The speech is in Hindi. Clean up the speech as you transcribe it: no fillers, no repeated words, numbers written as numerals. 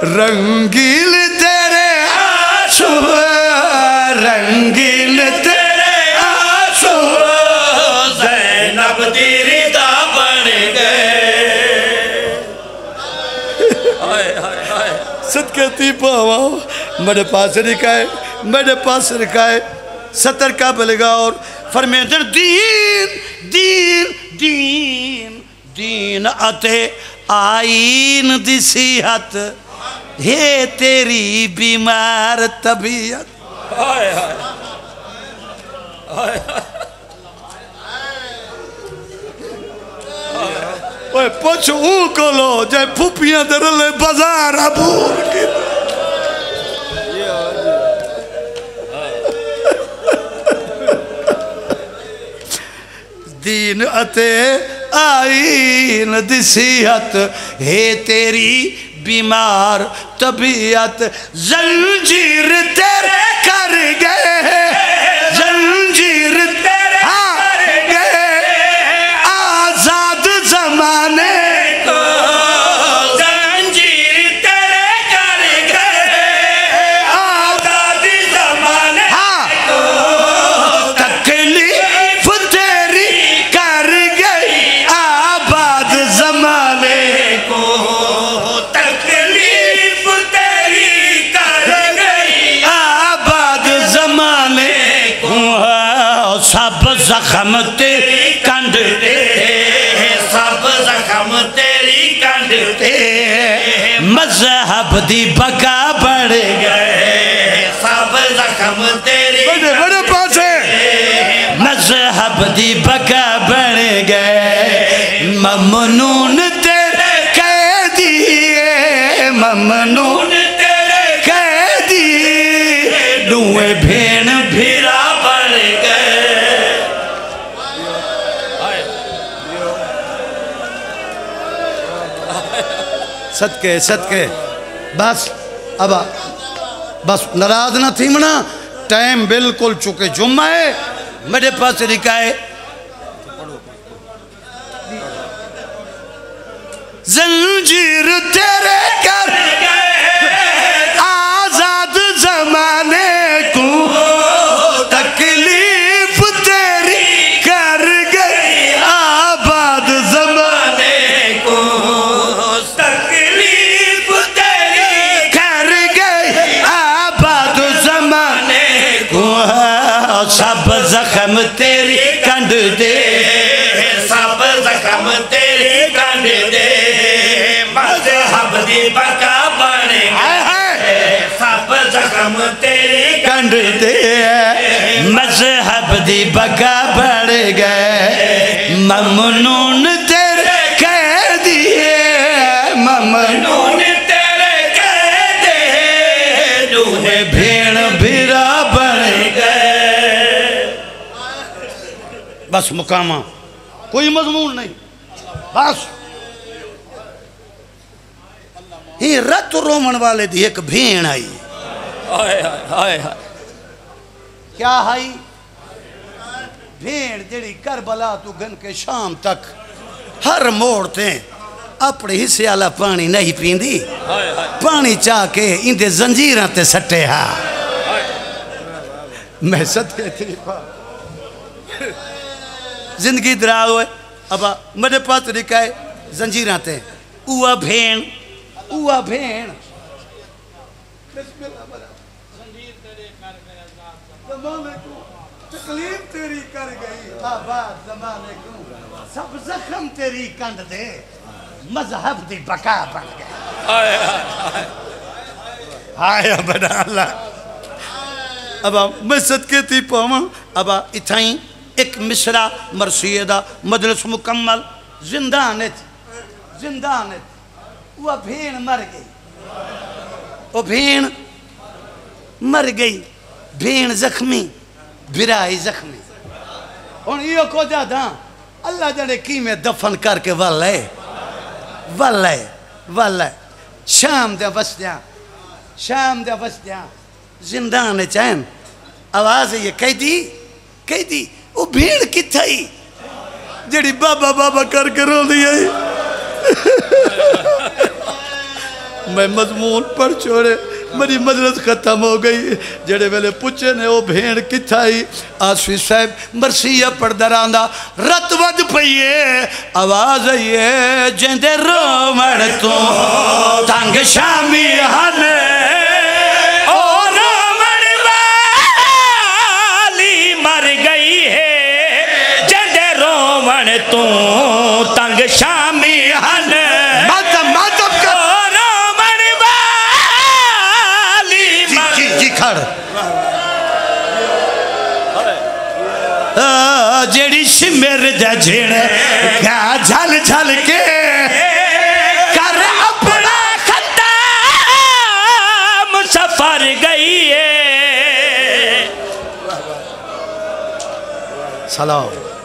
रंगील तेरे आंसू, रंगील तेरे आंसू ज़ैनब दी रिदा बन गए। सदकती पावा मेरे पास रिकाए, मेरे पास रिकाए 70 का बलगा और फरमेंदर दीन दीन दीन दीन अते आईन दी सिहत हे तेरी बीमार तबीयत। ओए पुछ को लो जय फुपियां दरले बाजार अबूर की दीन अते आईन दिसियत हे तेरी बीमार तबीयत। जंजीर तेरे कर गए, जंजीर तेरे कर गए आजाद जमाने को, जंजीर तेरे कर गए आजाद जमाने को। तकलीफ तेरी कर गई आबाद जमाने को, तकलीफ तेरी कर गई आबाद जमाने को। सब जख्म तेरी कंध दे, सब जख्म तेरी कंध दे मजहब दी बका बढ़ गए, सब जख्म तेरी बड़े बड़े पासे मजहब दी बका बढ़ गए। ममनून तेरे कह दिए, ममनून तेरे कह दिए दुए भेण भिरा बन गए। सदके सदके बस अब बस नाराज ना थी मना, टाइम बिल्कुल चुके जुम्मा है मेरे पास लिखा है। जंजीर तेरे कर गए आजाद जमाने को, तकलीफ तेरी कर गई आबाद जमाने को, तकलीफ तेरी कर गई आबाद जमाने को। सब जख्म तेरी कंध दे, सब जख्म तेरी कंध दे मजहब दी बका बन गए। सब जख्म तेरी कंध दे मजहब दी बका बढ़ गए। ममनून तेरे कह दिए, ममनून तेरे कह दे दूहे भेड़ भिरा बन गए। बस मुकामा कोई मजमून नहीं, बस ही रत रोमन वाले दी एक भेण आई। हाय हाय हाय क्या आई भेड़ जेड़ी करबला तू गन के शाम तक हर मोड़ ते अपने हिस्से वाला पानी नहीं पींदी, पानी चाह के इंदे जंजीरां ते सट्टे हा। मैं सदके थी जिंदगी दराज हुए अब मेरे पास लिखा है जंजीरां ते उआ भेण, उआ भेण तकलीफ तेरी कर गई आबाद जमाने को, सब जख्म तेरी कंध दे मजहब दी बका बन गए। हाय बड़ा अल्लाह अब मैं सदके थी पावा। अब इथाई एक मिसरा मरसिए दा मजलिस मुकम्मल। जिंदान जिंदान वह भेण मर गई, वो भेण मर गई, भेण जख्मी बिराई जख्मी। हुण इहो को जादा अल्लाह जने की में दफन करके वल है वल है वल है। शाम दे बसदियां, शाम दे बसदियां जिंदान चैन आवाज ये कह दी वो भेड़ किथई जेड़ी बाबा बाबा कर रोंदी है। मैं मजमून पढ़ छोड़े मेरी मजलिस खत्म हो गई जेड़े वेले पूछे ने वो भेड़ किथाई आसफी साहब मरसिया पढ़दा रहा रत वध पईए आवाज आईए जेंदे रोवण तो तंग शामी हन ओ रोवण वाली मर गई है जेंदे रोवण तो तंग शामी हन जेड़ी शिमर झिण झल झल के कर अपना खत्म सफर गई है। सलाम।